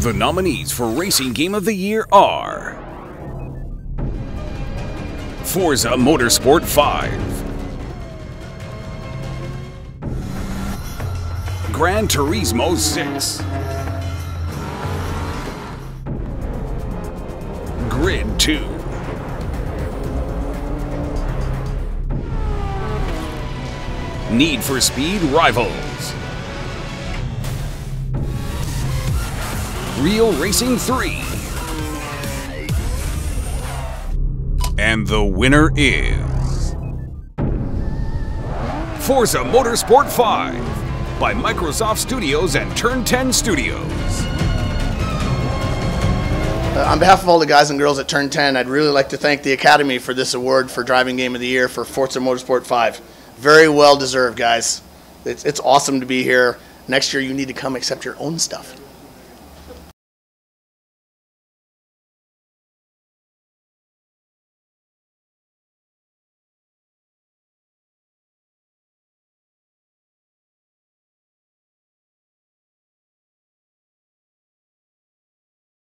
The nominees for Racing Game of the Year are Forza Motorsport 5, Gran Turismo 6, Grid 2, Need for Speed Rivals, Real Racing 3. And the winner is Forza Motorsport 5 by Microsoft Studios and Turn 10 Studios. On behalf of all the guys and girls at Turn 10, I'd really like to thank the Academy for this award for Driving Game of the Year for Forza Motorsport 5. Very well deserved, guys. It's awesome to be here. Next year you need to come accept your own stuff.